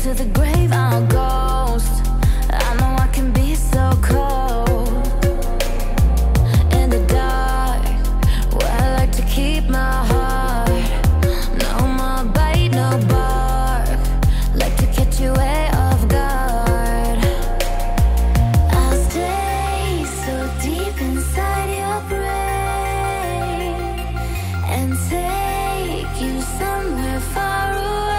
to the grave, I'm a ghost. I know I can be so cold in the dark, where I like to keep my heart. No more bite, no bark, like to catch you way off guard. I'll stay so deep inside your brain and take you somewhere far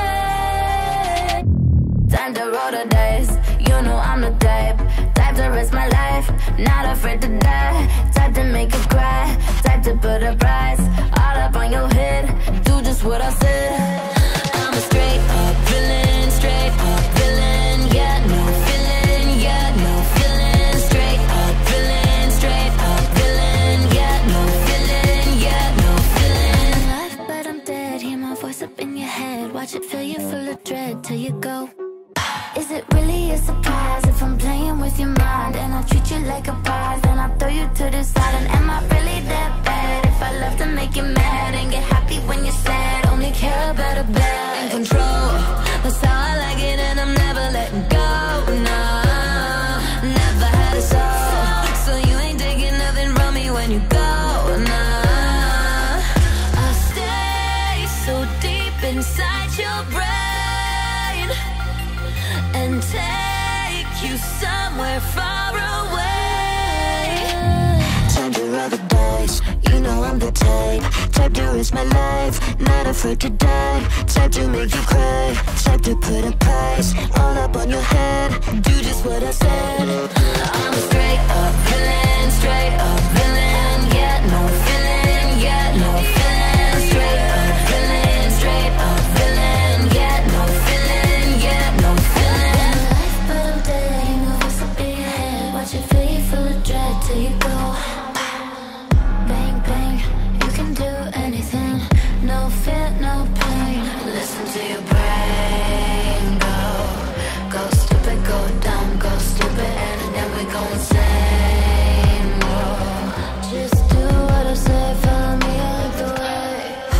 away. Time to roll the dice, you know I'm the type to risk my life, not afraid to die. Type to make you cry, type to put a price all up on your head. Do just what I said. I'm a straight up villain, straight up villain. Yeah, no feeling, yeah, no feeling. Straight up villain, straight up villain. Yeah, no feeling, yeah, no feeling. I'm alive, but I'm dead. Hear my voice up in your head. Watch it fill you full of dread till you go. Is it really a surprise if I'm playing with your mind and I treat you like a prize? Then I throw you to the side, and am I really that bad? If I love to make you mad and get happy when you're sad, only care about a bad in control. That's how I like it, and I'm never letting go. Nah, never had a soul, so you ain't taking nothing from me when you go. Nah, I stay so deep inside your brain and take you somewhere far away. Time to roll the dice, you know I'm the type to risk my life, not afraid to die. Type to make you cry, type to put a price all up on your head. Do just what I said. I'm a straight up villain, straight up villain. Yeah, no feeling, yeah, no feeling. Straight up villain, straight up villain. Yeah, no feeling, yeah, no feeling. But I'm dead, you know what's up in your head. Watch it fill you full of dread till you go. Bang, bang, you can do anything. No fear, no pain. Listen to your brain go. Go stupid, go dumb, go stupid, and then we go insane. Whoa. Just do what I say, follow me all the way.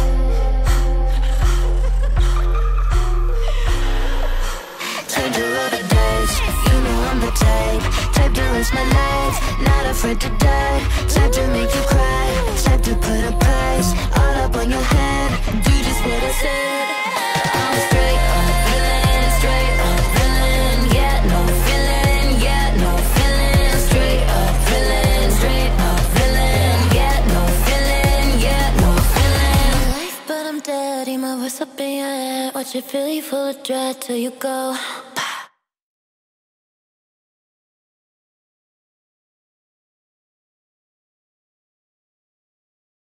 Time to roll the dice, you know I'm the type to risk my life, not afraid to die. Type to make you cry, type to put a price all up on your head. Do just what I said. I'm a straight up villain, straight up villain. Yeah, no feeling, yeah, no feeling. Straight up villain, straight up villain. Yeah, no feeling, yeah, no feeling. Life, but I'm dead. Hear my voice up in your head. Watch it fill you full of dread till you go.